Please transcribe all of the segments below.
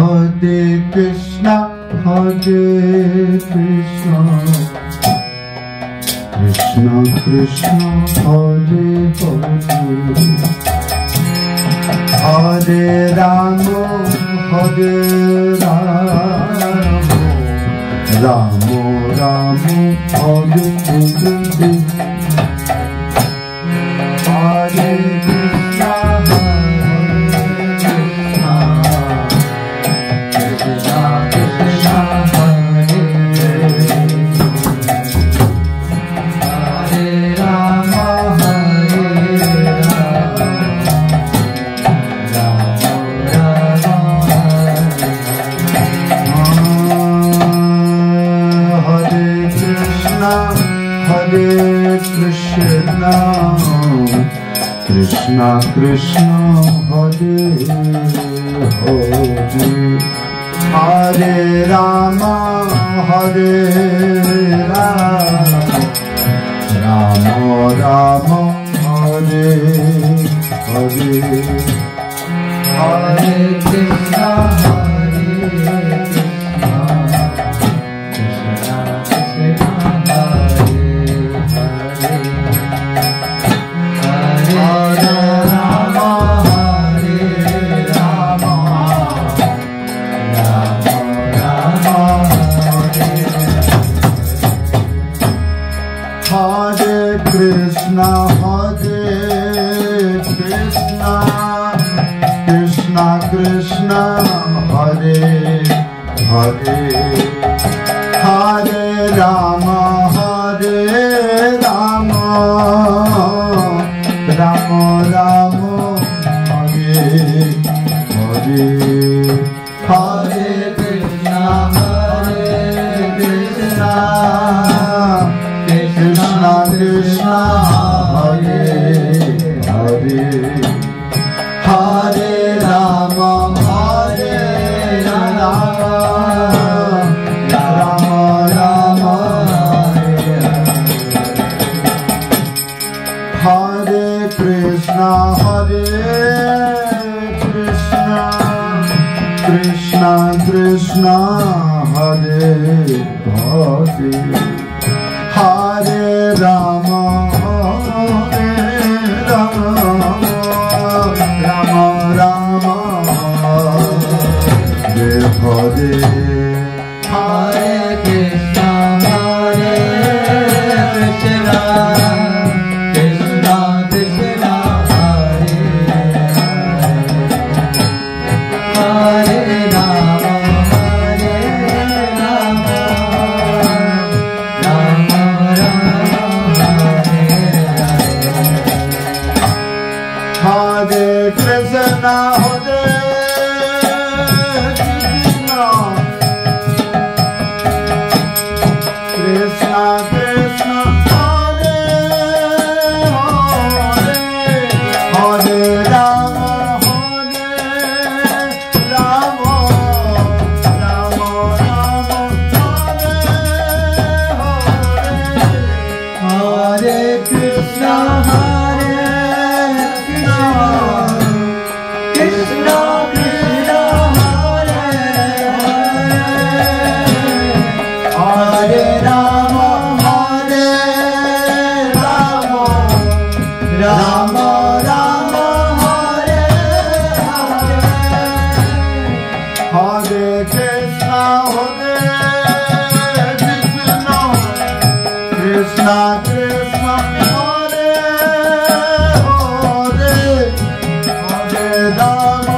Hare Krishna, Krishna Krishna, Hare Hare, Hare Rama, Hare Rama, Rama Rama, Hare Hare, Hare Krishna, Krishna Krishna, Hare Rama, Hare Krishna, Krishna Krishna, Hare Hare, Hare Rama, Hare Rama, Rama Rama, Hare Hare, Hare Krishna, Krishna, Krishna Krishna, Hare Hare, Hare Rama, Hare Rama, Rama Rama, Hare Hare, Hare Krishna, Krishna Krishna, Hare Hare, Hare Rama, Hare Rama, Rama Rama, Hare Krishna, Krishna Krishna, Hare Hare, Hare Rama, Hare Rama, Rama Rama, Hare Hare, Hare Krishna, Krishna Krishna, Hare Rama, Hare Rama, Rama Hare Krishna, Hare Krishna, Krishna Krishna, Hare Hare, Hare Rama, Hare Rama, Rama Rama, Hare Hare, Hare Krishna, Krishna Krishna, Hare Rama, Hare Rama, Rama Rama, Hare Hare, Hare Krishna, Krishna Krishna, Hare Hare, Hare Rama,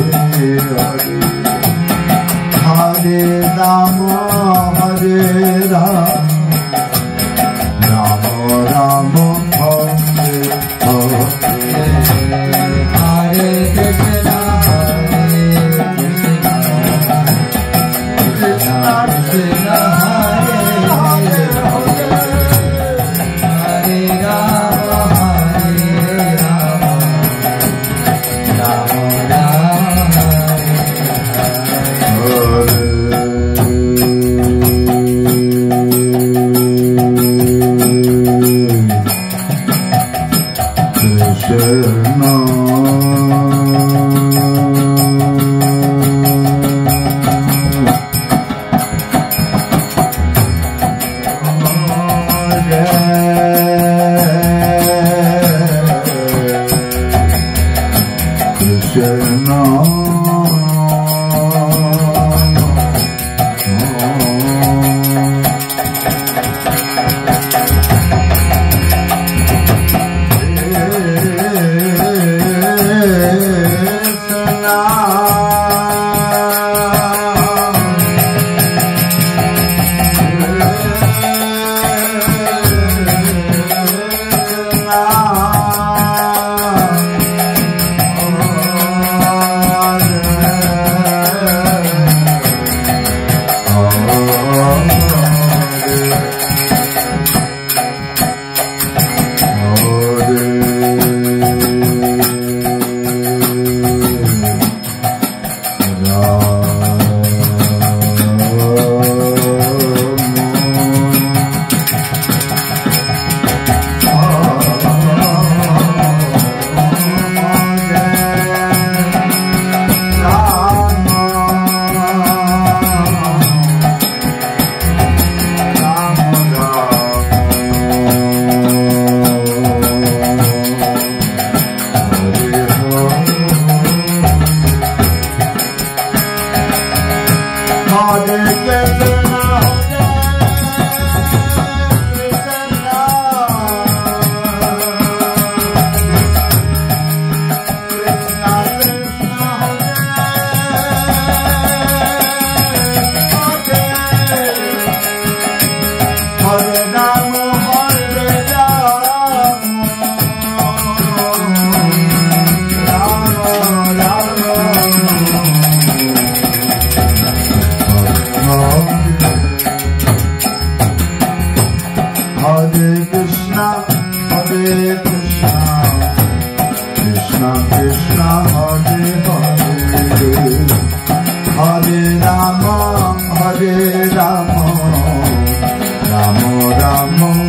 Hare Rama